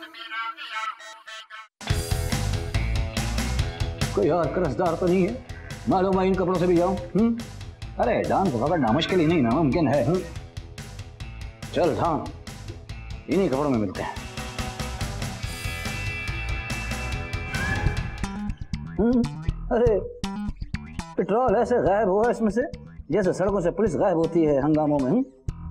कोई और कर्जदार तो नहीं है? मालूम है इन कपड़ों से भी जाऊं? अरे डांस पकड़ना मुश्किल ही नहीं नामुमकिन है। चल हाँ, इन्हीं कपड़ों में मिलते हैं। अरे पेट्रोल ऐसे गायब हुआ इसमें से जैसे सड़कों से पुलिस गायब होती है हंगामों में।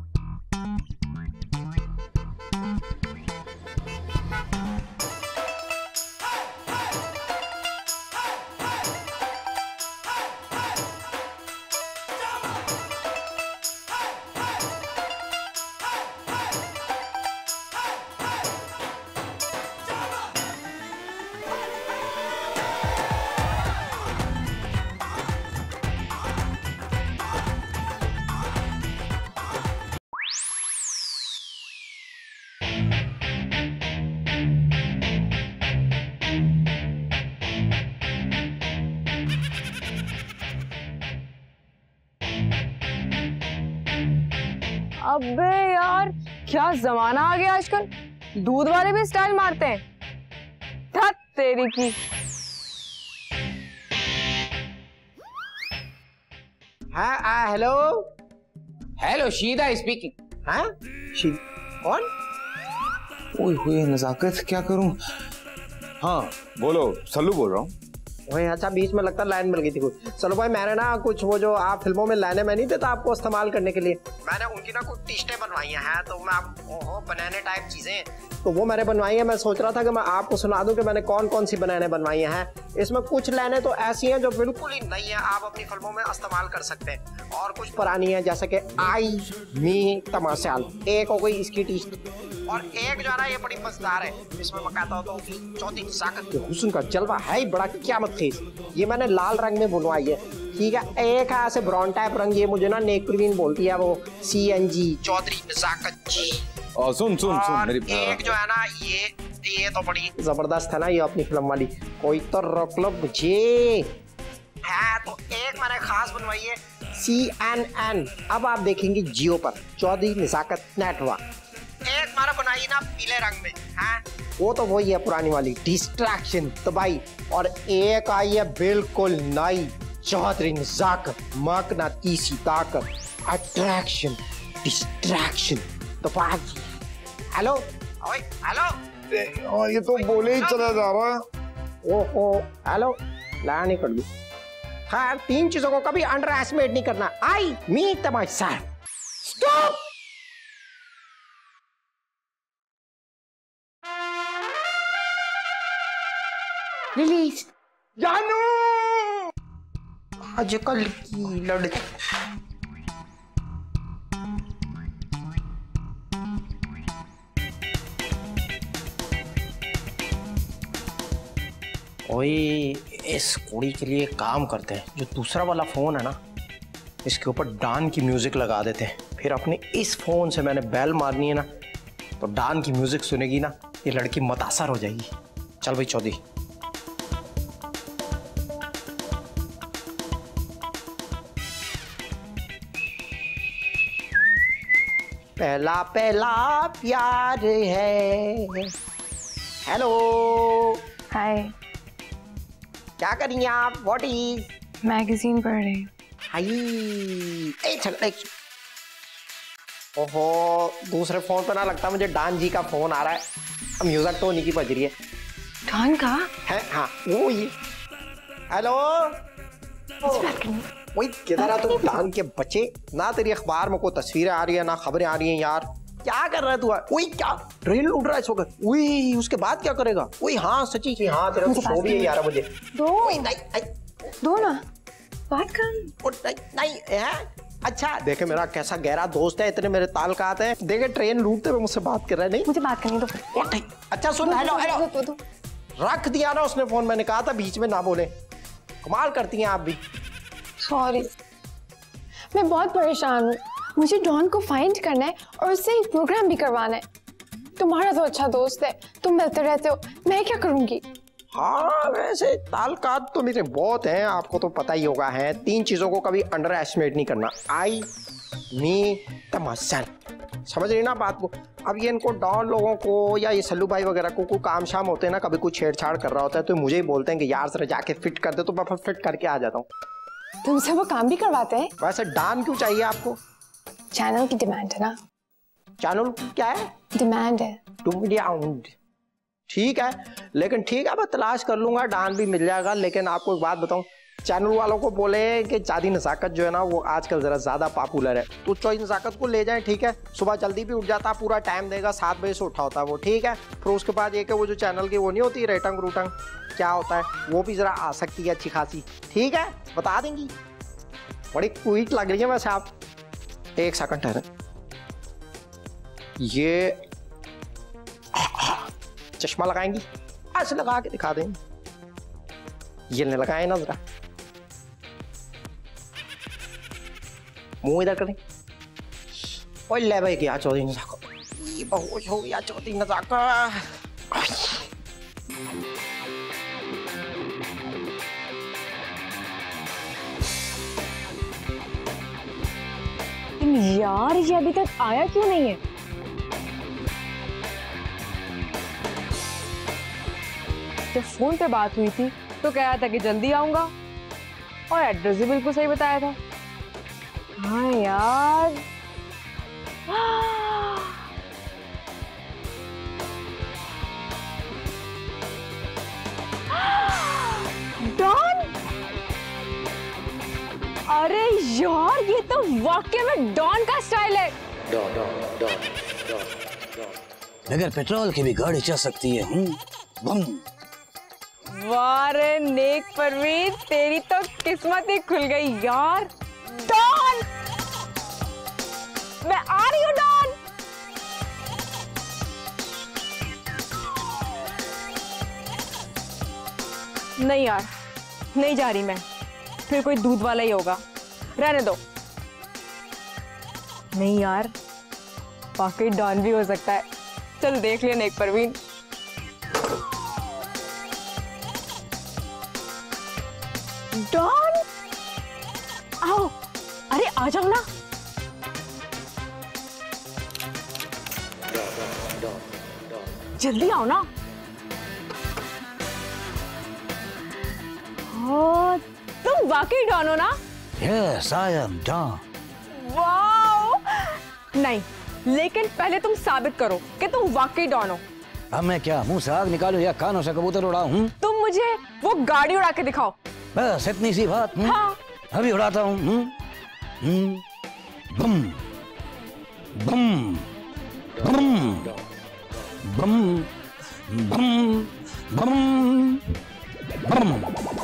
अबे यार क्या जमाना आ गया आजकल, दूध वाले भी स्टाइल मारते हैं। धत तेरी की। हाँ हेलो हेलो, शीदा स्पीकिंग। हाँ शीदा कौन? ओए होए नजाकत, क्या करूं? हाँ बोलो, सल्लू बोल रहा हूँ। वही अच्छा, बीच में लगता लाइन मिल गई थी कुछ। चलो भाई, मैंने ना कुछ वो जो आप फिल्मों में लाइनें मैं नहीं देता आपको इस्तेमाल करने के लिए, मैंने उनकी ना कुछ टी-शर्टें बनवाई हैं। तो मैं आप बनाने टाइप चीजें तो वो मैंने बनवाई है। मैं सोच रहा था कि मैं आपको सुना दूं कि मैंने कौन कौन सी बनाने बनवाई हैं। इसमें कुछ लाइनें तो ऐसी हैं जो बिल्कुल ही नई है, आप अपनी फिल्मों में इस्तेमाल कर सकते हैं, और कुछ पुरानी है जैसे कि आई मी तमाशाल, एक हो गई इसकी टी-शर्ट, और एक जो है ना ये बड़ी मजेदार है। इसमें मैं कहता हूँ कि चौथी साकत के हुस्न का जलवा है बड़ा क़यामत खेज। ये मैंने लाल रंग में बुनवाई है, ठीक है। एक है ऐसे ब्राउन टाइप रंग, ये मुझे ना नेकरवीन बोलती है वो, CNG चौधरी नजाकत जी। सुन मेरी एक जो है ना ये तो बड़ी जबरदस्त है ना, ये अपनी फिल्म वाली, कोई तो रोक लो मुझे है। तो एक मैंने खास बनवाई है CNN, अब आप देखेंगे जियो पर, चौधरी नजाकत नेटवर्क। एक मैंने बनाई ना पीले रंग में है, वो तो वही है पुरानी वाली, डिस्ट्रैक्शन तबाही। और एक आई है बिल्कुल नई, चौधरी नजाकत मकनातीसी ताकत, अट्रैक्शन डिस्ट्रैक्शन तबाही। हेलो ओए हेलो, ये तो बोले ही चला जा रहा। ओहो हेलो, ला नहीं कर दी। हाँ, 3 चीजों को कभी अंडर एस्टिमेट नहीं करना। आई मी तमाशा। स्टॉप। रिलीज जानू आजकल की लड़की। ओए इस कुड़ी के लिए काम करते हैं, जो दूसरा वाला फोन है ना, इसके ऊपर डान की म्यूजिक लगा देते हैं, फिर अपने इस फोन से मैंने बेल मारनी है ना, तो डान की म्यूजिक सुनेगी ना, ये लड़की मुतासर हो जाएगी। चल भाई चौधरी। पहला पहला प्यार है। हेलो हाय, क्या कर रही हैं आप? What is? मैगजीन पढ़ रही। ओहो, दूसरे फोन पे ना लगता मुझे डान जी का फोन आ रहा है। अब म्यूजिक तो उन्हीं की बज रही है। डान का है? हाँ वो ये। हेलो वही किधर है तुम डान के बच्चे? ना तेरी अखबार में कोई तस्वीरें आ रही है ना खबरें आ रही हैं यार। क्या कर रहा है तू? वही क्या ट्रेन लूट रहा है इस वक्त? वही उसके बाद क्या करेगा? वही हाँ सची की हाँ, तेरा तो सो भी है 11 बजे। दो ना बात कर। नहीं है। अच्छा देखे मेरा कैसा गहरा दोस्त है, इतने मेरे ताल्लुकात हैं। देखे ट्रेन लूटते हुए मुझसे बात कर रहा है। नहीं मुझे बात करनी दो। अच्छा सुन, हेलो हेलो रख दिया ना उसने फोन, मैंने कहा था बीच में ना बोले। कमाल करती हैं आप भी। सॉरी, मैं बहुत परेशान हूँ। मुझे डॉन को फाइंड करना है और उससे एक प्रोग्राम भी करवाना है। तुम्हारा तो अच्छा दोस्त है, तुम मिलते रहते हो, मैं क्या करूँगी? हाँ वैसे ताल्लुकात तो मेरे बहुत हैं, आपको तो पता ही होगा है। 3 चीजों को कभी अंडर एस्टिमेट नहीं करना। आई मी तमाशा, समझ रही ना बात को। अब ये इनको डॉन लोगों को या ये सल्लू भाई वगैरह को कोई काम शाम होते हैं ना, कभी कुछ छेड़छाड़ कर रहा होता है तो मुझे ही बोलते हैं कि यार जरा जाके फिट कर दे, तो मैं फिट करके आ जाता हूँ। तुमसे वो काम भी करवाते हैं? वैसे डॉन क्यों चाहिए आपको? चैनल की डिमांड है ना। चैनल क्या है? डिमांड है। ठीक है, लेकिन ठीक है मैं तलाश कर लूंगा, डॉन भी मिल जाएगा। लेकिन आपको एक बात बताऊं, चैनल वालों को बोले कि चांदी नजाकत जो है ना वो आजकल जरा ज्यादा पॉपुलर है, तो चौधरी नजाकत को ले जाएं। ठीक है, सुबह जल्दी भी उठ जाता, पूरा टाइम देगा, 7 बजे से उठा होता है वो। ठीक है, फिर उसके बाद ये कि वो जो चैनल की वो नहीं होती रेटंग रूटंग क्या होता है, वो भी जरा आ सकती है अच्छी खासी। ठीक है, बता देंगी। बड़ी क्वीट लग रही है वैसे आप। एक सेकंड ठहरे, ये चश्मा लगाएंगी? ऐसे लगा के दिखा देंगे। ये नहीं लगाए ना, जरा मुंह इधर करें। ओए ले भाई क्या चौधरी नजाकत, ये बहुत हो गया चौधरी नजाकत। यार ये अभी तक आया क्यों नहीं है? जब फोन पे बात हुई थी तो कह रहा था कि जल्दी आऊंगा और एड्रेस भी बिल्कुल सही बताया था। हाँ यार, डॉन! अरे यार ये तो वाकई में डॉन का स्टाइल है। बगैर पेट्रोल की भी गाड़ी चल सकती है। बम। वाह रे नेक परवीन, तेरी तो किस्मत ही खुल गई यार। डॉन, मैं आ रही हूँ डॉन। नहीं यार, नहीं जा रही मैं, फिर कोई दूध वाला ही होगा, रहने दो। नहीं यार, वाकई डॉन भी हो सकता है। चल देख लिया नेक परवीन। डॉन, आओ, अरे आ जाओ ना। जल्दी आओ ना। तुम वाकई डॉन हो ना? Yes, I am Don. Wow! नहीं, लेकिन पहले तुम साबित करो कि तुम वाकई डॉन हो। अब मैं क्या मुंह से आग निकालूं या कानों से कबूतर उड़ाऊं? तुम मुझे वो गाड़ी उड़ा के दिखाओ। बस इतनी सी बात। हाँ। अभी उड़ाता हूँ। बम बम बम बम बम बम बम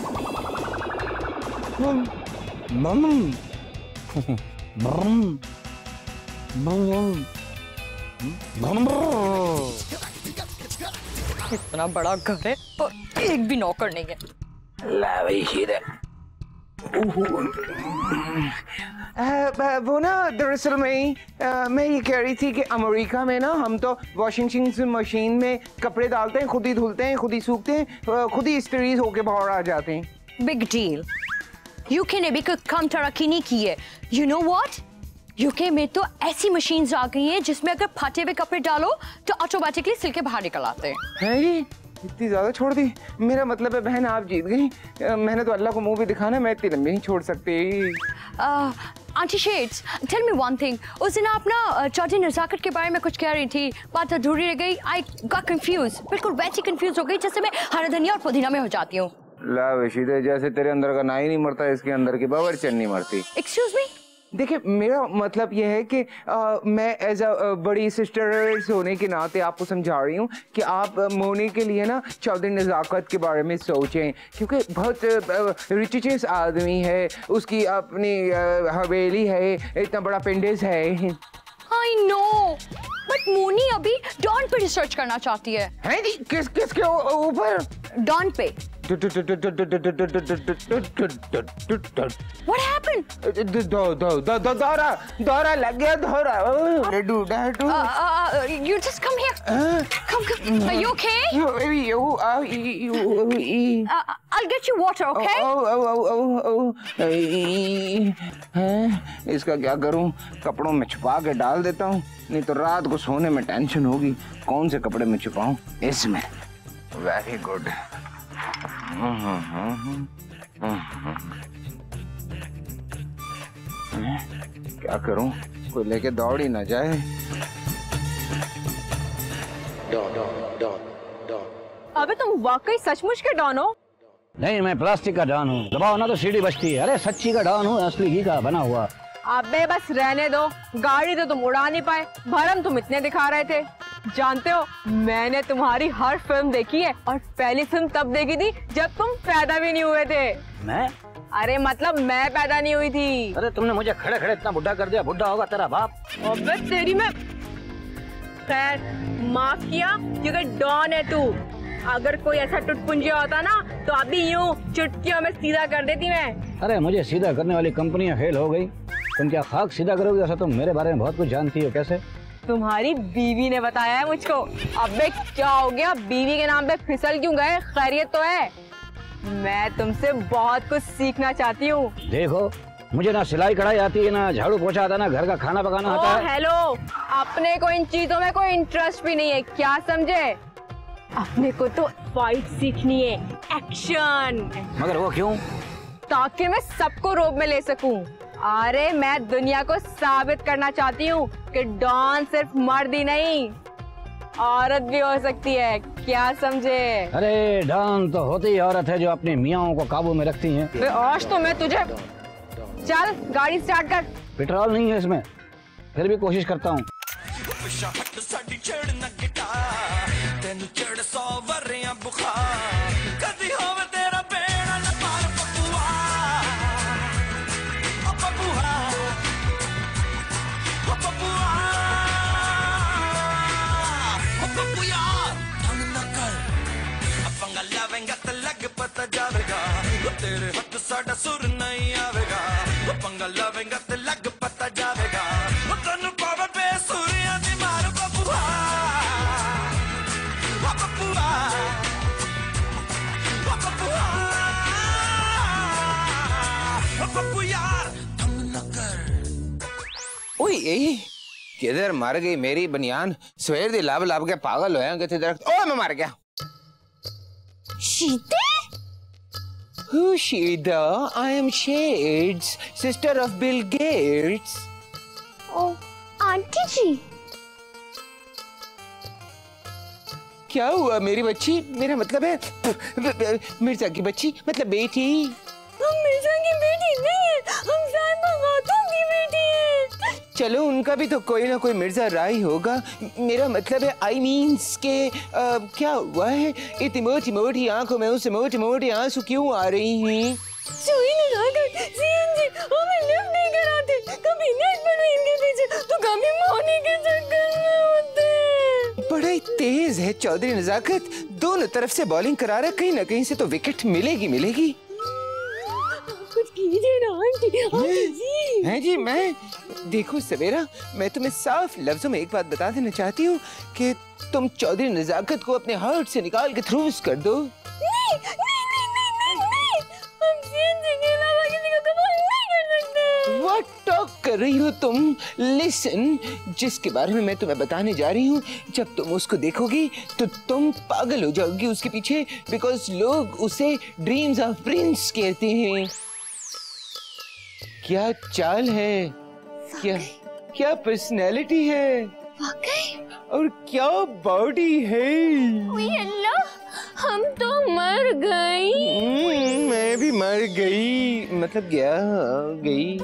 बम बम बम बम। इतना बड़ा घर है और एक भी नौकर नहीं है। ला भाई सीधे। वो ना दरअसल मैं ये कह रही थी कि अमेरिका में ना हम तो वॉशिंग मशीन में कपड़े डालते हैं, खुद ही धुलते हैं, खुद ही सूखते हैं, खुद ही इस्त्री होके बाहर आ जाते हैं। Big deal. यूके ने भी कोई कम तरक्की नहीं की है। यू नो व्हाट, यूके में तो ऐसी मशीन्स आ गई हैं जिसमें अगर फटे हुए कपड़े डालो तो ऑटोमेटिकली सिल के बाहर निकल आते हैं। है इतनी ज्यादा छोड़ दी? मेरा मतलब है बहन आप जीत गई। मैंने तो अल्लाह को मुंह भी दिखाना, मैं इतनी लंबी नहीं छोड़ सकती। Aunty shades, tell me one thing. उस दिन आप ना चौधरी नजाकत के बारे में कुछ कह रही थी, बात अधूरी रह गई। आई गॉट कंफ्यूज, बिल्कुल वैसी कंफ्यूज हो गई जैसे मैं हरा धनिया और पुदीना में हो जाती हूँ। ला वशीदे, जैसे तेरे अंदर का नाई नहीं मरता, इसके अंदर की बावर्चन नहीं मरती। Excuse me? देखिए मेरा मतलब यह है कि मैं एज अ बड़ी सिस्टर होने के नाते आपको समझा रही हूँ कि आप मोनी के लिए ना चौधरी नजाकत के बारे में सोचें, क्योंकि बहुत रिचेस्ट आदमी है, उसकी अपनी हवेली है, इतना बड़ा पेंडेस है। आई नो, बट मोनी अभी डॉन पे रिसर्च करना चाहती है। हैं जी? किसके ऊपर? डॉन पे। What happened? दौरा लग गया, दौरा। You just come here. Come. Are you okay? I'll get you water, okay? इसका क्या करूं? कपड़ों में छुपा के डाल देता हूं, नहीं तो रात को सोने में टेंशन होगी। कौन से कपड़े में छुपाऊं? इसमें। Very good. क्या करूं? कोई लेके दौड़ ही ना जाए। अबे तुम वाकई सचमुच के डॉन हो? नहीं, मैं प्लास्टिक का डॉन हूँ। दबाओ ना तो सीढ़ी बचती है। अरे सच्ची का डॉन हूँ, असली घी का बना हुआ। अबे बस रहने दो, गाड़ी तो तुम उड़ा नहीं पाए, भरम तुम इतने दिखा रहे थे। जानते हो, मैंने तुम्हारी हर फिल्म देखी है, और पहली फिल्म तब देखी थी जब तुम पैदा भी नहीं हुए थे। मैं? अरे मतलब मैं पैदा नहीं हुई थी। अरे तुमने मुझे खड़े खड़े इतना बुढ़ा कर दिया। बुढ़ा होगा तेरा बाप। अबे तेरी मैं। खैर, माफ किया क्योंकि डॉन है तू। अगर कोई ऐसा टुटपुंजिया होता ना तो अभी यूं चुटकियों में सीधा कर देती मैं। अरे मुझे सीधा करने वाली कंपनियां फेल हो गई। तुम क्या खाक सीधा करोगे? ऐसा तुम मेरे बारे में बहुत कुछ जानती हो। कैसे? तुम्हारी बीवी ने बताया है मुझको। अबे क्या हो गया? बीवी के नाम पे फिसल क्यों गए? खैरियत तो है? मैं तुमसे बहुत कुछ सीखना चाहती हूँ। देखो, मुझे ना सिलाई कढ़ाई आती है, ना झाड़ू पोछा आता, ना घर का खाना पकाना आता है। हेलो, अपने को इन चीजों में कोई इंटरेस्ट भी नहीं है, क्या समझे? अपने को तो फाइट सीखनी है, एक्शन। मगर वो क्यों? ताकि मैं सबको रोब में ले सकूं। अरे मैं दुनिया को साबित करना चाहती हूँ कि डॉन सिर्फ मर्द ही नहीं, औरत भी हो सकती है, क्या समझे? अरे डॉन तो होती ही औरत है जो अपने मियाओं को काबू में रखती हैं। आज तो मैं तुझे। चल गाड़ी स्टार्ट कर। पेट्रोल नहीं है इसमें, फिर भी कोशिश करता हूँ। पता जावेगा तेरे हाथ साडा सुर नहीं आवेगा। पंगा लावेगा ते लग पता जावेगा। तन्नू पावे बेसुरियां दी मार बबुआ। बबुआ बबुआ बबू यार तंग न कर। ओए किधर मर गई मेरी बनियान? सवेर दी लब लब के पागल होया किथे दरख्त। ओए मैं मर गया। शीते? Who Shida? I am Shades, sister of Bill Gates. Oh, aunty ji. क्या हुआ मेरी बच्ची? मेरा मतलब है मिर्जा की बच्ची, मतलब बेटी। हम मिर्जा की बेटी नहीं है, हम साहिबा खातून की बेटी है। चलो उनका भी तो कोई ना कोई मिर्जा राय होगा। मेरा मतलब है आई मीन्स के क्या हुआ है? इतनी मोटी मोटी आंखों में उसे मोटे मोटे आंसू क्यों आ रही हैं? सुई लगाकर सीएनजी हमें लिफ्ट नहीं कराते, कभी नेट पर इनके पीछे तो कभी मोनी के चक्कर में होते। बड़ा ही तेज है चौधरी नजाकत, दोनों तरफ से बॉलिंग करा रहा है, कहीं ना कहीं से तो विकेट मिलेगी मिलेगी। कुछ कीजिए ना आंटी जी। हैं जी, मैं देखो सवेरा, मैं तुम्हें साफ लफ्जों में एक बात बता देना चाहती हूँ कि तुम चौधरी नजाकत को अपने हार्ट से निकाल के थ्रूस कर दो। नहीं नहीं नहीं नहीं नहीं नहीं, हम सीएनजी के अलावा किसी को कबूल नहीं कर सकते। What talk कर रही हो तुम? Listen, जिसके बारे में मैं तुम्हें बताने जा रही हूँ, जब तुम उसको देखोगी तो तुम पागल हो जाओगी उसके पीछे, बिकॉज लोग उसे ड्रीम्स ऑफ प्रिंस कहते हैं। क्या चाल है, क्या क्या पर्सनैलिटी है, और क्या बॉडी है। अल्लाह, हम तो मर गई। मैं भी मर गई, मतलब क्या गई।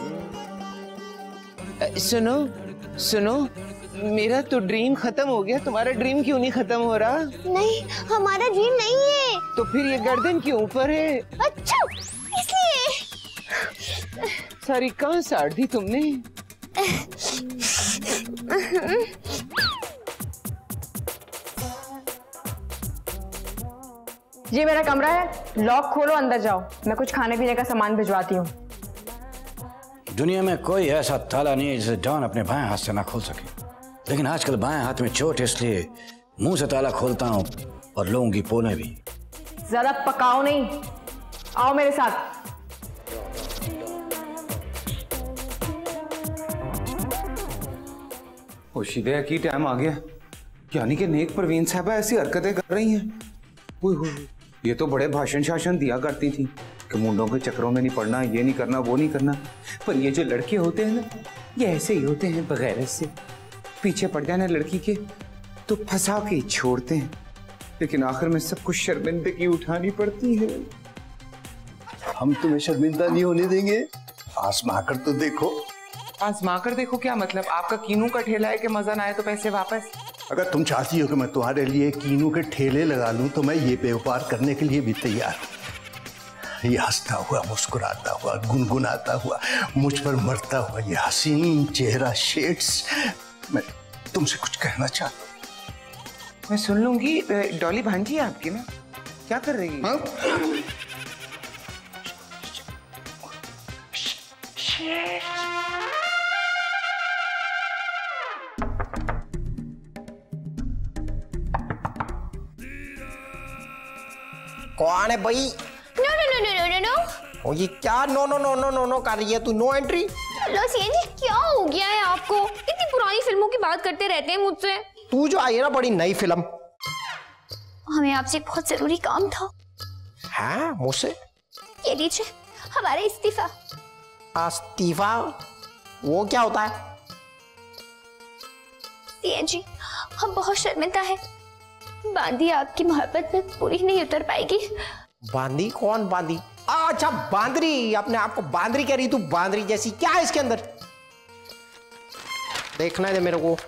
सुनो सुनो, मेरा तो ड्रीम खत्म हो गया, तुम्हारा ड्रीम क्यों नहीं खत्म हो रहा? नहीं, हमारा ड्रीम नहीं है। तो फिर ये गर्दन क्यों ऊपर है? अच्छा, इसलिए। सारी कहाँ साड़ दी तुमने? ये मेरा कमरा है, लॉक खोलो, अंदर जाओ, मैं कुछ खाने पीने का सामान भिजवाती हूँ। दुनिया में कोई ऐसा ताला नहीं है जिसे डॉन अपने बाएं हाथ से ना खोल सके, लेकिन आजकल बाएं हाथ में चोट है, इसलिए मुंह से ताला खोलता हूँ और लोगों की पोलें भी। जरा पकाओ नहीं, आओ मेरे साथ। होशिदे की टाइम आ गया, यानी कि नेक परवीन साहबा ऐसी हरकतें कर रही हैं। ये तो बड़े भाषण शासन दिया करती थी कि मुंडों के चक्रों में नहीं पड़ना, ये नहीं करना, वो नहीं करना। पर ये जो लड़के होते हैं ना, ये ऐसे ही होते हैं, बगैर से पीछे पड़ जाना लड़की के तो फंसा के छोड़ते हैं, लेकिन आखिर में सब कुछ शर्मिंदगी उठानी पड़ती है। हम तुम्हें शर्मिंदा नहीं होने देंगे, आजमा कर तो देखो। आजमा कर देखो क्या मतलब? आपका कीनू का ठेला है कि मजा ना आए तो पैसे वापस? अगर तुम चाहती हो कि मैं तुम्हारे लिए कीनू के ठेले लगा लूं तो मैं ये व्यापार करने के लिए भी तैयार हूं। ये हंसता हुआ, मुस्कुराता हुआ, गुनगुनाता हुआ, मुझ पर मरता हुआ ये हसीन चेहरा शेड्स, मैं तुमसे कुछ कहना चाहता हूं। मैं सुन लूंगी। डॉली भांजी आपकी ना क्या कर रही है? कौन है भाई? No no no no no no. ओ ये क्या no no no no no no कर रही है तू? No entry. जी क्या हो गया है आपको? इतनी पुरानी फिल्मों की बात करते रहते हैं मुझसे। तू जो आई है ना बड़ी नई फिल्म। हमें आपसे बहुत जरूरी काम था। हाँ मुझसे? ये लीजिए हमारा इस्तीफा। इस्तीफा? वो क्या होता है? जी हम बहुत शर्मिंदा है, बांदी आपकी मोहब्बत में पूरी नहीं उतर पाएगी। बांदी? कौन बांदी? अच्छा बांदरी, अपने आप को बांदरी कह रही तू? बांदरी जैसी क्या है इसके अंदर? देखना है मेरे को।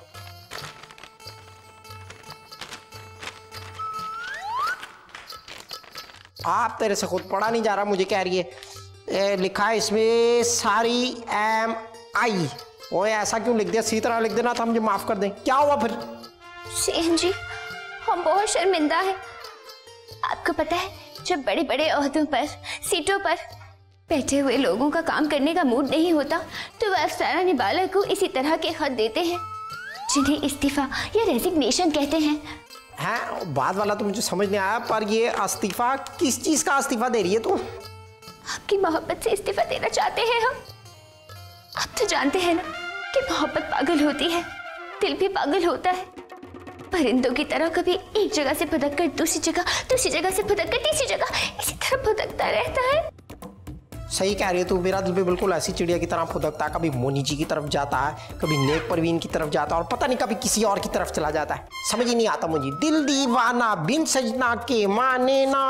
आप तेरे से खुद पढ़ा नहीं जा रहा, मुझे कह रही है। लिखा है इसमें सारी एम आई। ओए ऐसा क्यों लिख दिया? सी तरह लिख देना था, मुझे माफ कर दें। क्या हुआ फिर? जी हम बहुत शर्मिंदा है। आपको पता है जब बड़े बड़े ओहदों पर, सीटों पर बैठे हुए लोगों का काम करने का मूड नहीं होता तो वह अफसाना निबाला को इसी तरह के खत देते हैं जिन्हें इस्तीफा या रेजिग्नेशन कहते हैं। हैं बाद वाला तो मुझे समझ नहीं आया, पर ये इस्तीफा किस चीज का इस्तीफा दे रही है तू? आपकी मोहब्बत से इस्तीफा देना चाहते हैं हम। आप तो जानते हैं ना कि मोहब्बत पागल होती है, दिल भी पागल होता है। परिंदों की तरह कभी एक जगह से भटक कर दूसरी जगह से भटक कर तीसरी जगह, इसी तरह भटकता रहता है। सही कह रही है तू, मेरा दिल भी बिल्कुल ऐसी चिड़िया की तरह फुदकता है। कभी मोनी जी की तरफ जाता है, कभी नेक परवीन की तरफ जाता है, और पता नहीं कभी किसी और की तरफ चला जाता है। समझ ही नहीं आता मुझे। दिल दीवाना बिन सजना के माने ना,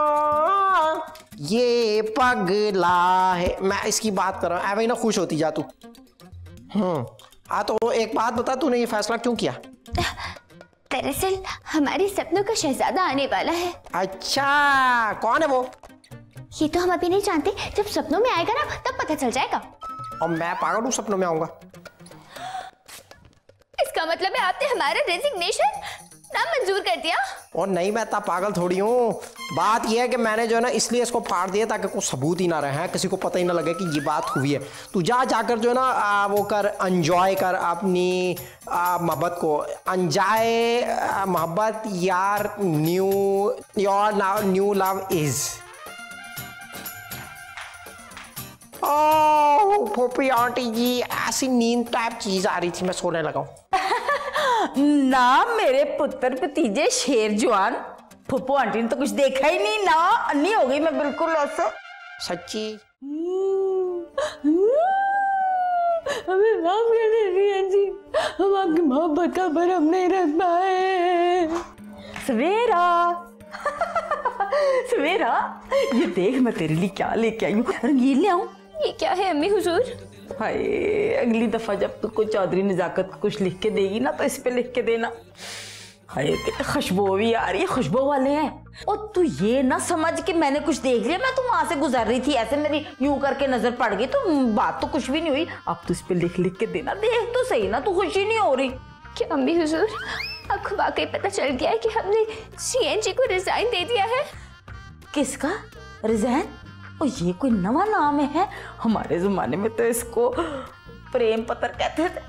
ये पगला है। मैं इसकी बात कर रहा हूँ, ऐਵੇਂ ना खुश होती जा तू। तो एक बात बता, तूने ये फैसला क्यों किया? दरअसल हमारे सपनों का शहजादा आने वाला है। अच्छा कौन है वो? ये तो हम अभी नहीं जानते, जब सपनों में आएगा ना तब पता चल जाएगा। और मैं पागल हूँ सपनों में आऊंगा? इसका मतलब है आपने हमारा रेजिग्नेशन ना मंजूर कर दिया? और नहीं, मैं इतना पागल थोड़ी हूँ। बात यह है कि मैंने जो है ना इसलिए इसको फाड़ दिया ताकि कोई सबूत ही ना रहे, किसी को पता ही ना लगे कि ये बात हुई है। तू जाकर जो है ना वो कर, एंजॉय कर अपनी मोहब्बत को। एंजॉय मोहब्बत यार, न्यू लव इज। ओह फूफी आंटी जी, ऐसी नींद टाइप चीज आ रही थी, मैं सोने लगा हूँ। ना मेरे पुत्र भतीजे शेर जवान, फुप्पो आंटी ने तो कुछ देखा ही नहीं ना, अन्नी हो गई मैं बिल्कुल ऐसे। सच्ची? हमें माफ कर दीजिए जी, हम आपकी मोहब्बत का भरम नहीं रख पाए। सवेरा सवेरा, ये देख मैं तेरे लिए क्या लेके आई हूँ। रंगीन ले आऊं? ये क्या है अम्मी हुजूर? हाय, अगली दफा जब तुमको चौधरी नजाकत कुछ लिख के देगी ना तो इस पे लिख के देना। हाय खुशबू भी आ रही है, खुशबू वाले हैं। और तू ये ना समझ कि मैंने कुछ देख लिया, मैं तो वहां से गुजर रही थी, ऐसे मेरी यूं करके नजर पड़ गई, तो बात तो कुछ भी नहीं हुई। अब तो इस पे लिख लिख के देना, देख तो सही ना, तू खुशी नहीं हो रही क्या अम्मी हुजूर? आपको वाकई पता चल गया है कि हमने सीएनजी को रिजाइन दे दिया है? किसका रिजाइन? और ये कोई नवा नाम है? हमारे जमाने में तो इसको प्रेम पत्र कहते थे।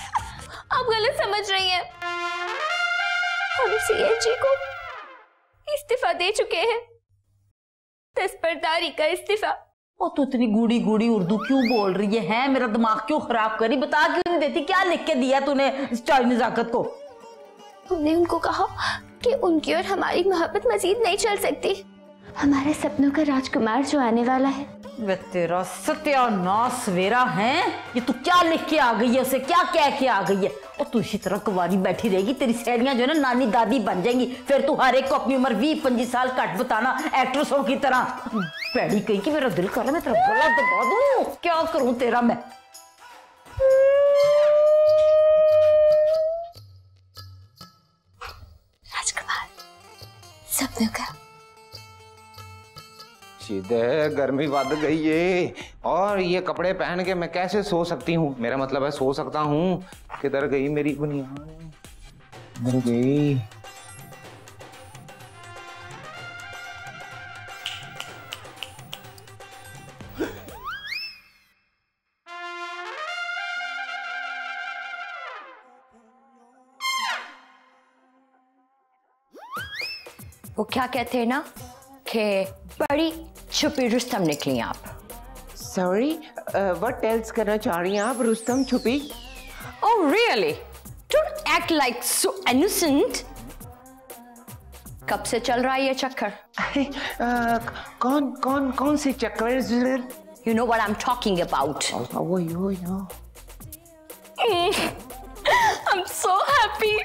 आप गलत समझ रही हैं। हम सीएनजी को इस्तीफा दे चुके हैं, दस्तबरदारी का इस्तीफा। और तू इतनी गूढ़ी गूढ़ी उर्दू क्यों बोल रही है? मेरा दिमाग क्यों खराब करी? बता क्यों नहीं देती? क्या लिख के दिया तूने चौधरी नजाकत को? हमने उनको कहा कि उनकी और हमारी मोहब्बत मजीद नहीं चल सकती। हमारे सपनों का राजकुमार जो आने वाला है। वे तेरा सत्यानाश सवेरा है। ये तू क्या लिख के आ गई है? उसे क्या कह के आ गई है? और तू इसी तरह कुंवारी बैठी रहेगी, तेरी सहेलियां जो है ना नानी दादी बन जाएंगी, फिर तू हर एक को अपनी उम्र 20-25 साल कट बताना एक्ट्रेसों की तरह। पैड़ी कही कि मेरा दिल कर रहा है मैं तेरा गला दबा दूं। क्या करूं तेरा मैं? राजकुमार सपनों का। सीधे गर्मी बढ़ गई है और ये कपड़े पहन के मैं कैसे सो सकती हूँ? मेरा मतलब है सो सकता हूँ। किधर गई मेरी बुनियाद? किधर गई? वो क्या कहते हैं ना कि बड़ी छुपी रुस्तम निकली आप। सॉरी, व्हाट एल्स करना चाह रही हैं आप? रुस्तम छुपी? Oh really? Don't act like so innocent. कब से चल रहा है ये चक्कर? कौन से चक्कर? You know what I'm talking about. I'm so happy.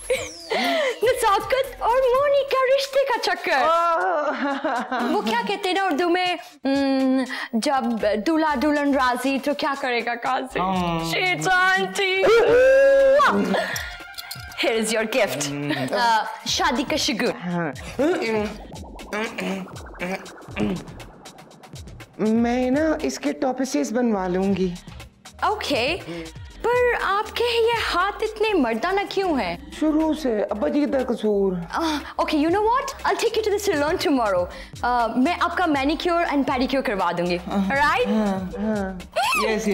नजाकत और मोनी का रिश्ते का चक्कर। वो क्या कहते हैं ना उर्दू में, जब दूल्हा दुल्हन राजी तो क्या करेगा काजी? Aunty, here is your gift. शादी का शिगुन। मैं ना इसके टॉपसेस बनवा लूंगी। Okay. पर आपके ये हाथ इतने मर्दाना क्यों हैं? शुरू से अब्बा जी का कसूर। Okay, you know what? I'll take you to the salon tomorrow. मैं आपका मैनिक्योर एंड पेडिक्योर करवा दूंगी, right? Yes,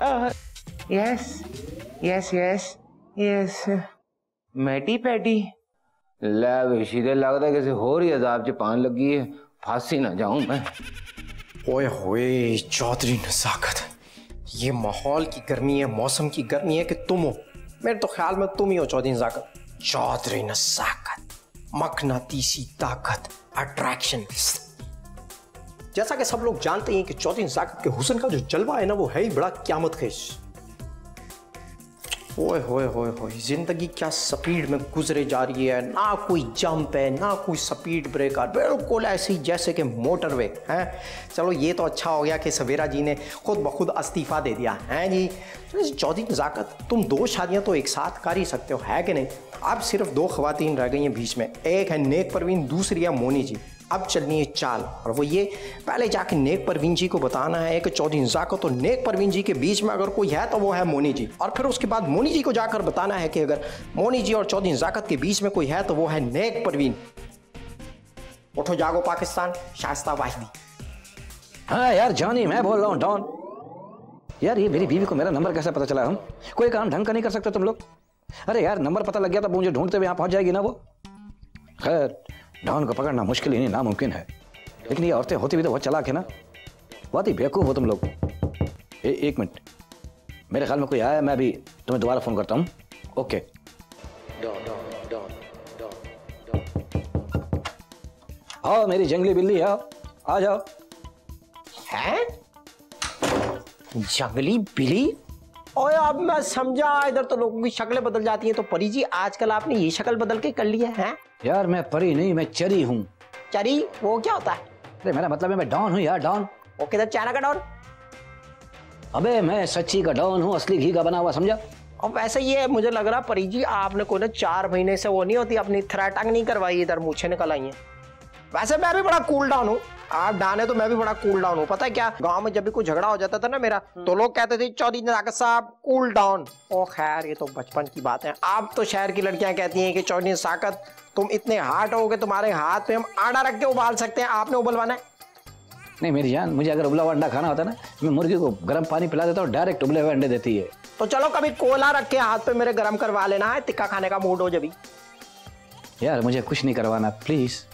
yes. Yes. मैटी पैटी ले सीधे लगता किसी होर ही अजाब च पान लगी है, फांसी ना जाऊं मैं। ओए होए चौधरी नजाकत, ये माहौल की गर्मी है, मौसम की गर्मी है कि तुम हो। मेरे तो ख्याल में तुम ही हो चौधरी नजाकत। चौधरी नजाकत, मकनातीसी ताकत, अट्रैक्शन। जैसा कि सब लोग जानते हैं कि चौधरी नजाकत के हुस्न का जो जलवा है ना, वो है ही बड़ा क़यामत खेज। ओए होए होए होए, जिंदगी क्या स्पीड में गुजरे जा रही है। ना कोई जंप है, ना कोई स्पीड ब्रेकर, बिल्कुल ऐसे ही जैसे कि मोटरवे है। चलो ये तो अच्छा हो गया कि सवेरा जी ने खुद ब खुद इस्तीफा दे दिया है जी। चौधरी नजाकत, तुम 2 शादियां तो एक साथ कर ही सकते हो, है कि नहीं? अब सिर्फ 2 ख़वातीन रह गई हैं बीच में। एक है नेक परवीन, दूसरी है मोनी जी। अब चलनी है चाल, और वो ये, पहले जाके नेक परवीन जी को बताना है कि चौधरी नजाकत और नेक परवीन जी के बीच में अगर कोई है तो वो है मोनी जी। और फिर उसके बाद मोनी जी को जाकर बताना है कि अगर मोनी जी और चौधरी नजाकत के बीच में कोई है तो वो है नेक परवीन। उठो जागो पाकिस्तान, शाइस्ता वाहिदी। हाँ यार जानी, मैं बोल रहा हूँ डॉन। यार ये मेरी बीवी को मेरा नंबर कैसे पता चला? हम कोई काम ढंग का नहीं कर सकते तुम लोग? अरे यार नंबर पता लग गया तो मुझे ढूंढते हुए यहाँ पहुंच जाएगी ना वो। खैर डॉन को पकड़ना मुश्किल ही नहीं, नामुमकिन है। लेकिन ये औरतें होती भी तो बहुत चालाक है ना। बहुत ही बेवकूफ हो तुम लोग। एक मिनट, मेरे ख्याल में कोई आया, मैं अभी तुम्हें दोबारा फोन करता हूँ। ओके। आओ मेरी जंगली बिल्ली, आओ, आ जाओ। है जंगली बिल्ली? ओए अब मैं समझा, इधर तो लोगों की शक्लें बदल जाती हैं, तो परी जी आजकल आपने ये शक्ल बदल के कर लिया है? यार मैं परी नहीं, मैं चरी हूँ। चरी वो क्या होता है? अरे मेरा मतलब है मैं डॉन हूँ यार, डॉन। ओके, चाइना का डॉन? अबे मैं सच्ची का डॉन हूँ, असली घी का बना हुआ, समझा? और वैसे ये मुझे लग रहा परी जी आपने कोई ना 4 महीने से वो नहीं होती अपनी थ्रेटंग नहीं करवाई, इधर मूछें निकल आई हैं। वैसे मैं भी बड़ा कूल डाउन हूँ, आप डाउन है तो मैं भी बड़ा कूल डाउन हूँ। पता है क्या, गांव में जब भी कोई झगड़ा हो जाता था ना मेरा, तो लोग कहते थे चौधरी नजाकत साहब कूल डाउन। ओ खैर ये तो बचपन की बात है। आप तो शहर की लड़कियां कहती हैं कि चौधरी नजाकत तुम इतने हार्ड हो गए, तुम्हारे हाथ पे हम आटा रख के उबाल सकते हैं, आपने उबलवाना है? नहीं मेरी जान, मुझे अगर उबला हुआ अंडा खाना होता ना, मैं मुर्गी को गर्म पानी पिला देता हूँ, डायरेक्ट उबले हुए अंडे देती है। तो चलो कभी कोयला रख के हाथ पे मेरे गर्म करवा लेना है, टिक्का खाने का मूड हो जब। यार मुझे कुछ नहीं करवाना प्लीज।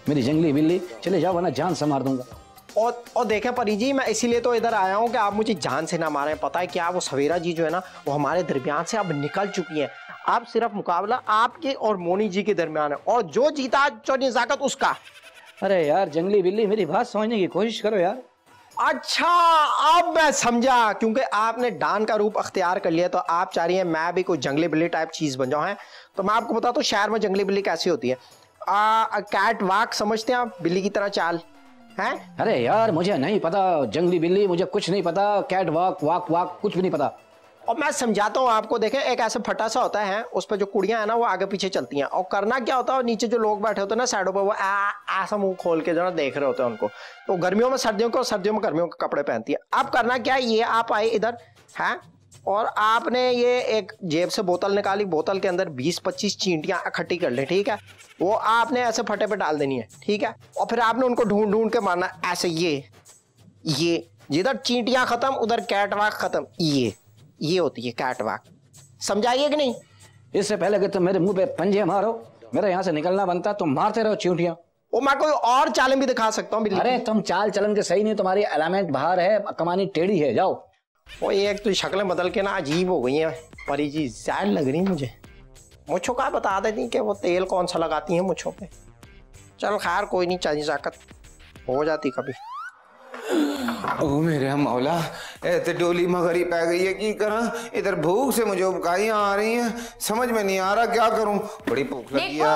मेरी जंगली बिल्ली, चले जाओ वरना जान से मार दूंगा। और देखें परी जी, मैं इसीलिए तो इधर आया हूँ कि आप मुझे जान से ना मारें। पता है क्या, वो सवेरा जी जो है ना, वो हमारे दरमियान से अब निकल चुकी हैं। अब सिर्फ मुकाबला आपके और मोनी जी के दरमियान है, और जो जीता चोरी नजाकत उसका। अरे यार जंगली बिल्ली, मेरी बात समझने की कोशिश करो यार। अच्छा, अब मैं समझा, क्योंकि आपने डॉन का रूप अख्तियार कर लिया तो आप चाह रही हैं मैं भी कोई जंगली बिल्ली टाइप चीज बन जाऊं। है तो मैं आपको बताता हूँ शहर में जंगली बिल्ली कैसी होती है। कैट वॉक समझते हैं आप, बिल्ली की तरह चाल है। अरे यार मुझे नहीं पता जंगली बिल्ली, मुझे कुछ नहीं पता, कैट वॉक वाक वाक कुछ भी नहीं पता। और मैं समझाता हूँ आपको। देखें, एक ऐसा फटा सा होता है, उस पर जो कुड़ियां है ना वो आगे पीछे चलती हैं, और करना क्या होता है, और नीचे जो लोग बैठे होते हैं ना साइडों पर, वो ऐसा मुंह खोल के जो ना देख रहे होते हैं उनको। तो गर्मियों में सर्दियों को, सर्दियों में गर्मियों के कपड़े पहनती है। अब करना क्या, ये आप आए इधर है, और आपने ये एक जेब से बोतल निकाली, बोतल के अंदर 20-25 चींटियां इकट्ठी कर ली, ठीक है। वो आपने ऐसे फटे पे डाल देनी है, ठीक है। और फिर आपने उनको ढूंढ ढूंढ के मारना ऐसे, ये जिधर चींटियां खत्म उधर कैटवाक खत्म। ये होती है कैटवाक, समझाइए कि नहीं? इससे पहले कि तुम मेरे मुंह पे पंजे मारो, मेरे यहाँ से निकलना बनता, तुम मारते रहो चींटियां। वो मैं कोई और चालें भी दिखा सकता हूँ। अरे तुम चाल चलन के सही नहीं, तुम्हारी अलामेंट बाहर है, कमानी टेढ़ी है, जाओ। वो एक तो शक्लें बदल के ना अजीब हो गई हैं परी जी, ज़ाहिर लग रही मुझे। मुझों का बता देती कि वो तेल कौन सा लगाती हैं मुझों पे। चल खैर कोई नहीं, चाहिए जाकत हो जाती कभी। ओ मेरे मौला, ऐसे डोली मगरी पै गई है, की करा। इधर भूख से मुझे उबकाइयां आ रही हैं, समझ में नहीं आ रहा क्या करूं, बड़ी भूख लगी है।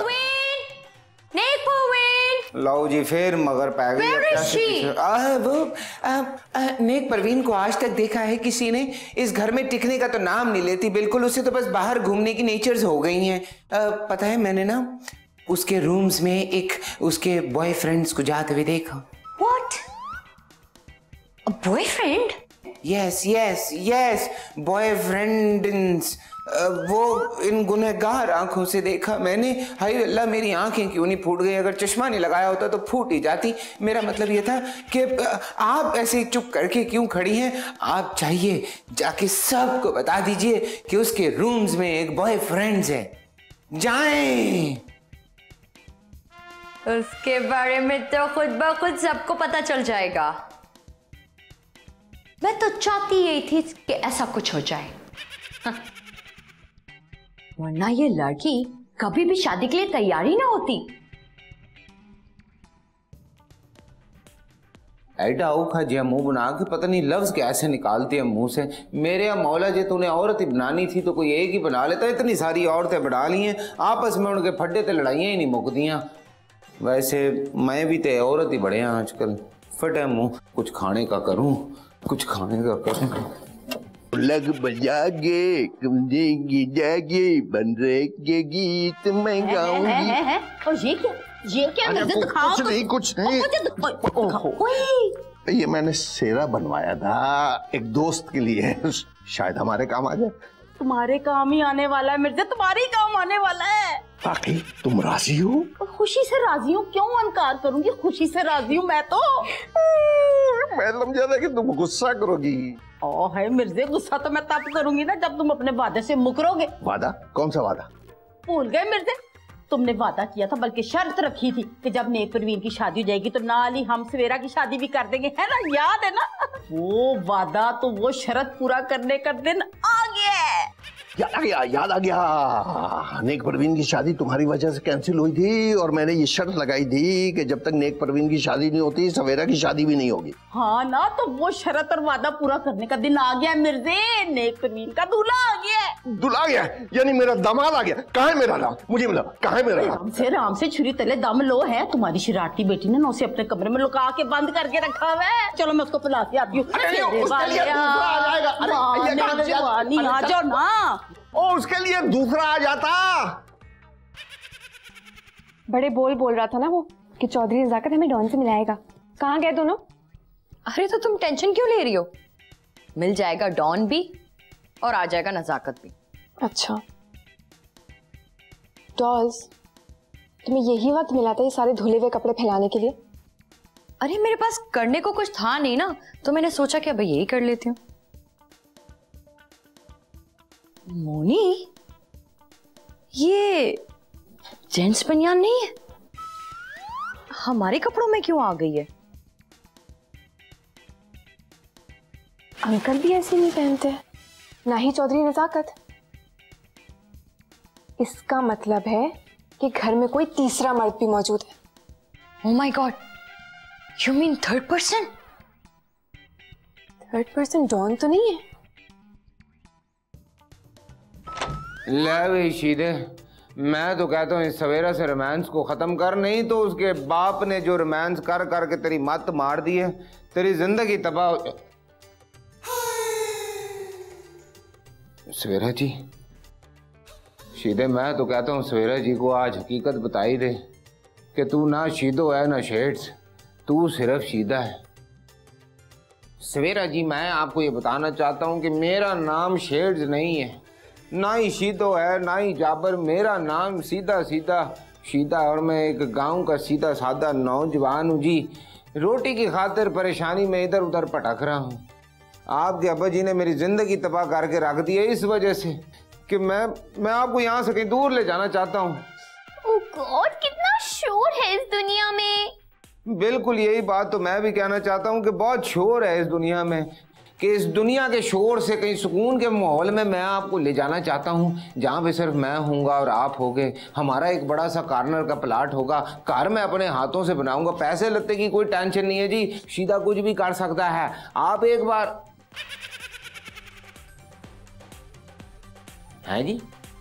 लो जी, फिर मगर पै गई है। नेक परवीन को आज तक देखा है किसी ने? इस घर में टिकने का तो नाम नहीं लेती बिल्कुल, उसे तो बस बाहर घूमने की नेचर्स हो गई हैं। पता है मैंने ना उसके रूम्स में एक उसके बॉयफ्रेंड्स को जाते हुए देखा। What? A boyfriend? Yes, boyfriends. वो इन गुनहगार आंखों से देखा मैंने। हाय अल्लाह, मेरी आंखें क्यों नहीं फूट गई? अगर चश्मा नहीं लगाया होता तो फूट ही जाती। मेरा मतलब ये था कि आप ऐसे चुप करके क्यों खड़ी हैं? आप चाहिए जाके सबको बता दीजिए कि उसके रूम्स में एक बॉयफ्रेंड्स है। जाएं। उसके बारे में तो खुद ब खुद सबको पता चल जाएगा। मैं तो चाहती यही थी कि ऐसा कुछ हो जाए, वरना ये लड़की कभी भी शादी के लिए तैयार ही ना होती। ऐडा औखा जिया मुंह बना के पता नहीं लफ्ज कैसे निकालती है मुंह से। मेरे मौला जी, तूने औरत ही बनानी थी तो कोई एक ही बना लेता। इतनी सारी औरतें बना ली हैं, आपस में उनके फड्डे तो लड़ाइयाँ ही नहीं मुकदियाँ। वैसे मैं भी तो औरत ही बड़े हैं आजकल। फटे मुंह, कुछ खाने का करूं, कुछ खाने का करूं। लग बजागे कमजेगी जागे बन रहे गीत मैं गाऊंगी। और ये क्या मुझे दिखाओ। कुछ नहीं ये मैंने सेरा बनवाया था एक दोस्त के लिए, शायद हमारे काम आ जाए। तुम्हारे काम ही आने वाला है मिर्जा, तुम्हारे ही काम आने वाला है। बाकी तुम राजी हो? खुशी से राजी हूँ, क्यों इनकार करूंगी, खुशी से राजी हूँ मैं तो। मैं समझा था कि तुम गुस्सा करोगी। ओ है मिर्जे, गुस्सा तो मैं तब करूंगी ना जब तुम अपने वादे से मुकरोगे। वादा? कौन सा वादा? भूल गए मिर्जे? तुमने वादा किया था, बल्कि शर्त रखी थी कि जब नेक परवीन की शादी हो जाएगी तो नाल ही हम सवेरा की शादी भी कर देंगे, है ना? याद है ना? वो वादा तो वो शर्त पूरा करने का दिन आ गया है। याद आ गया। नेक परवीन की शादी तुम्हारी वजह से कैंसिल हुई थी और मैंने ये शर्त लगाई थी कि जब तक नेक परवीन की शादी नहीं होती सवेरा की शादी भी नहीं होगी। हाँ ना, तो वो शर्त और वादा पूरा करने का दिन आ गया मिर्जे। नेक परवीन का दूल्हा आ गया। दूल्हा आ गया यानी मेरा दामाद आ गया। कहाँ है मेरा दाम? मुझे मिला। कहाँ है मेरा दाम? राम से छुरी तले दम लो है। तुम्हारी शरारती बेटी ने ना उसे अपने कमरे में लुका के बंद करके रखा हुआ है। चलो मैं उसको पिला के आती हूँ। आ जाओ ना। और उसके लिए दूसरा आ जाता। बड़े बोल रहा था ना वो कि चौधरी नजाकत हमें डॉन से मिलाएगा। कहाँ गए दोनों? अरे तो तुम टेंशन क्यों ले रही हो? मिल जाएगा डॉन भी और आ जाएगा नजाकत भी। अच्छा डॉल्स, तुम्हें यही वक्त मिला था ये सारे धुले हुए कपड़े फैलाने के लिए? अरे मेरे पास करने को कुछ था नहीं ना, तो मैंने सोचा कि अब यही कर लेती हूँ। मोनी, ये जेंट्स बनियान नहीं है? हमारे कपड़ों में क्यों आ गई है? अंकल भी ऐसे नहीं पहनते, ना ही चौधरी नजाकत। इसका मतलब है कि घर में कोई तीसरा मर्द भी मौजूद है। Oh my God, you mean third person? Third person Don तो नहीं है? ले भाई शीदे, मैं तो कहता हूँ इस सवेरा से रोमांस को खत्म कर, नहीं तो उसके बाप ने जो रोमांस कर करके तेरी मत मार दी है, तेरी जिंदगी तबाह हो। सवेरा जी, शीदे मैं तो कहता हूँ सवेरा जी को आज हकीकत बताई दे कि तू ना शीदो है ना शेड्स, तू सिर्फ शीदा है। सवेरा जी मैं आपको ये बताना चाहता हूँ कि मेरा नाम शेड्स नहीं है, ना ही शीदो है ना ही जाबर, मेरा नाम सीधा सीधा शीदा, और मैं एक गांव का सीधा साधा नौजवान हूँ जी। रोटी की खातिर परेशानी में इधर उधर भटक रहा हूँ। आपके अब्बा जी ने मेरी जिंदगी तबाह करके रख दी है इस वजह से कि मैं आपको यहाँ से कहीं दूर ले जाना चाहता हूँ। ओह गॉड, कितना शोर है इस दुनिया में। बिल्कुल यही बात तो मैं भी कहना चाहता हूँ कि बहुत शोर है इस दुनिया में, कि इस दुनिया के शोर से कहीं सुकून के माहौल में मैं आपको ले जाना चाहता हूँ, जहाँ पे सिर्फ मैं हूँगा और आप होगे। हमारा एक बड़ा सा कॉर्नर का प्लाट होगा, घर मैं अपने हाथों से बनाऊंगा, पैसे लत्ते की कोई टेंशन नहीं है जी, सीधा कुछ भी कर सकता है। आप एक बार है जी,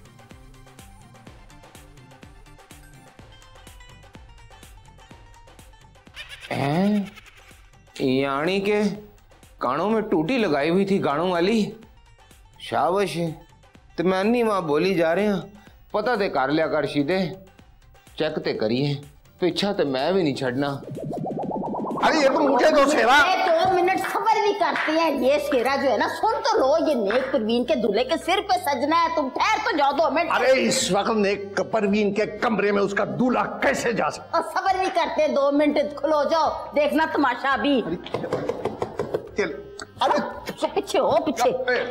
यानी के कानों में टूटी लगाई हुई थी गानों वाली, शाबाश है। तो मैं नहीं वहां बोली जा रहे हैं, पता ते कर लिया कर शीदे, चेक ते करिए, पीछा तो मैं भी नहीं छड़ना। अरे ये तो मुझे दो सेवा। 2 मिनट खबर भी करती है। ये शेरा जो है ना, सुन तो लो, ये नेक परवीन के दूल्हे के सिर पे सजना है, तुम ठहर तो जाओ 2 मिनट। अरे इस वक्त नेक परवीन के कमरे में उसका दूल्हा कैसे जा सकता? और सबर भी करते 2 मिनट, खुलो जाओ, देखना तमाशा अभी। अरे पीछे हो, पीछे।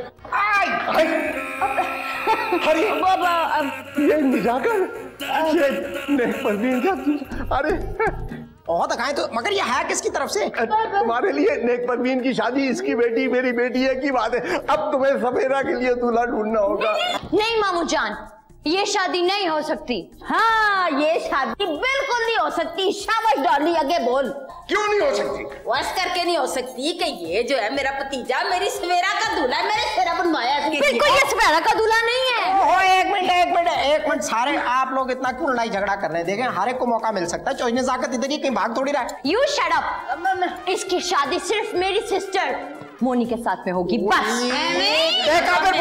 अरे बाबा, ये निजाकर, ये नेक परवीन का, अरे और दिखाएं तो, मगर ये है किसकी तरफ से? तुम्हारे लिए नेक परवीन की शादी, इसकी बेटी मेरी बेटी है की बात है। अब तुम्हें सफेरा के लिए दूल्हा ढूंढना होगा। नहीं मामू जान, ये शादी नहीं हो सकती। हाँ, ये शादी बिल्कुल नहीं हो सकती। शाबाश डॉली, आगे बोल। क्यों नहीं हो सकती? वैस करके नहीं हो सकती कि ये जो है मेरा भतीजा मेरी सवेरा का दूल्हा है, मेरे सेरा बनवाया इसके लिए। बिल्कुल ये सवेरा का दूल्हा नहीं है। ओहो, एक मिनट, सारे आप लोग इतना क्यों लड़ाई झगड़ा कर रहे हैं? देखें, हर एक को मौका मिल सकता है। चौधरी नजाकत इधर ही कहीं भाग थोड़ी रहा है। You shut up। इसकी शादी सिर्फ मेरी सिस्टर मोनी के साथ में होगी, बस। देखा फिर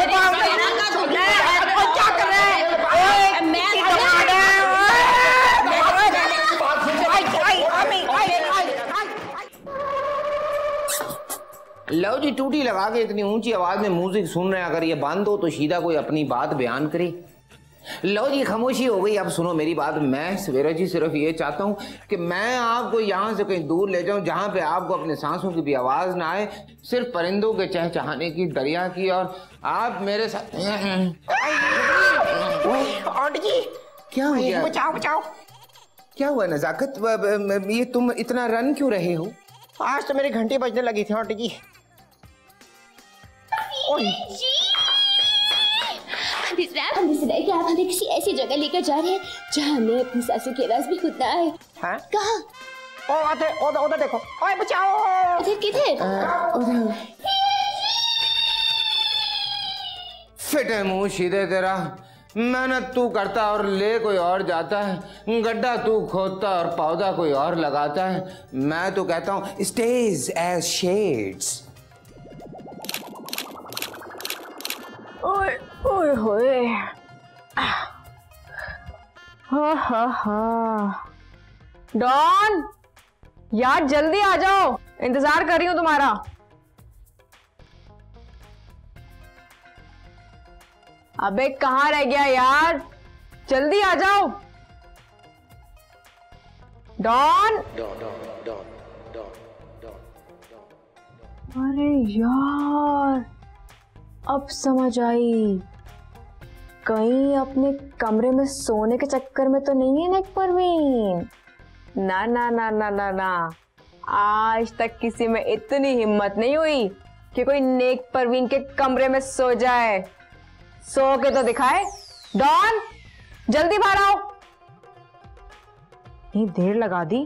क्या कर रहे हैं? लो जी, टूटी लगा के इतनी ऊंची आवाज में म्यूजिक सुन रहे हैं, अगर ये बंद हो तो सीधा कोई अपनी बात बयान करे। लो जी, खामोशी हो गई। अब सुनो मेरी बात। मैं सवेरा जी सिर्फ ये चाहता हूँ कि मैं आपको यहाँ से कहीं दूर ले जाऊँ, जहाँ पे आपको अपने सांसों की भी आवाज ना आए, सिर्फ परिंदों के चहचहाने की, दरिया की, और आप मेरे साथ। आंटी जी, क्या हो गया? बचाओ। क्या हुआ नजाकत? ये तुम इतना रन क्यों रहे हो? आज तो मेरी घंटी बजने लगी थी आंटी जी। कि आप हमें किसी ऐसी जगह लेकर जा रहे हैं जहाँ हमें अपनी सासू की आवाज भी खुद ना आए। कहाँ? उधर देखो। ओए बचाओ। किधर? फिट है मुंह सीधे तेरा। मेहनत तू करता और ले कोई और जाता है, गड्ढा तू खोदता और पौधा कोई और लगाता है। मैं तो कहता हूँ स्टेज एज शेड्स। ओए ओए होए, डॉन यार जल्दी आ जाओ, इंतजार कर रही हूँ तुम्हारा। अबे कहाँ रह गया यार, जल्दी आ जाओ। डॉन। अरे यार, अब समझ आई, कहीं अपने कमरे में सोने के चक्कर में तो नहीं है नेक परवीन। ना ना ना ना ना ना, आज तक किसी में इतनी हिम्मत नहीं हुई कि कोई नेक परवीन के कमरे में सो जाए। सो के तो दिखाए। डॉन जल्दी बाहर आओ। इतनी देर लगा दी।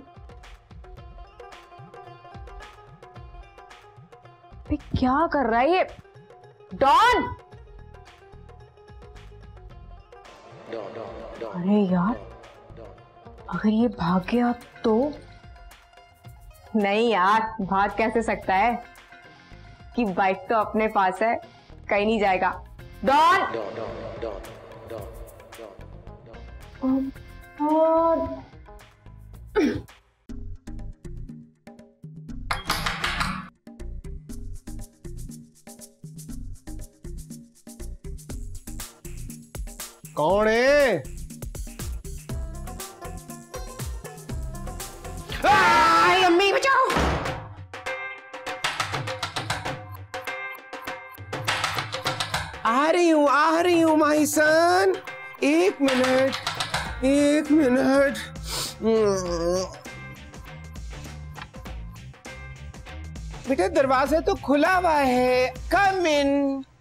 क्या कर रहा है ये डॉन? अरे यार, अगर ये भाग गया तो? नहीं यार, भाग कैसे सकता है कि बाइक तो अपने पास है, कहीं नहीं जाएगा। डॉन कौन है? अम्मी बचाओ। आ रही हूँ माई सन। एक मिनट। बेटा दरवाजा तो खुला हुआ है, कम इन।